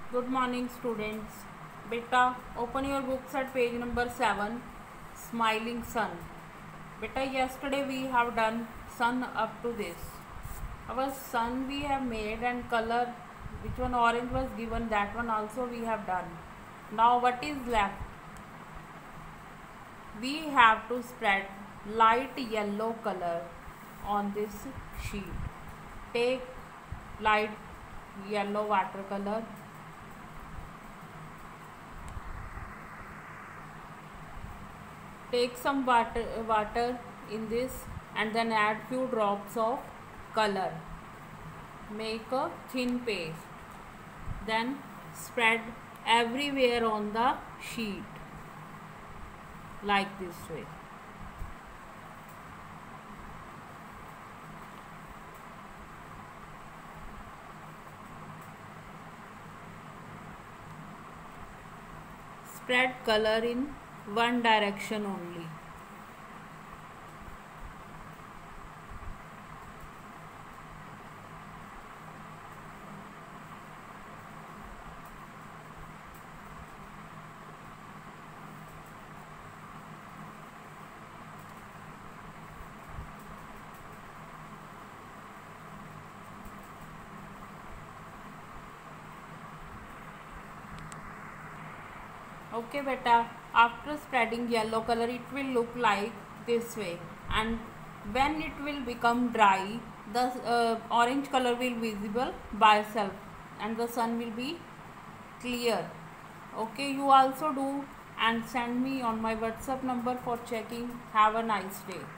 Good morning, students. Beta, open your books at page number 7, Smiling Sun. Beta, yesterday we have done sun up to this. Our sun we have made and color, which one orange was given, that one also we have done. Now what is left? We have to spread light yellow color on this sheet. Take light yellow watercolor. Take some water in this and then add few drops of color. Make a thin paste. Then spread everywhere on the sheet like this way. Spread color in one direction only. Okay beta, after spreading yellow color it will look like this way, and when it will become dry the orange color will visible by itself and the sun will be clear. Okay, you also do and send me on my WhatsApp number for checking. Have a nice day.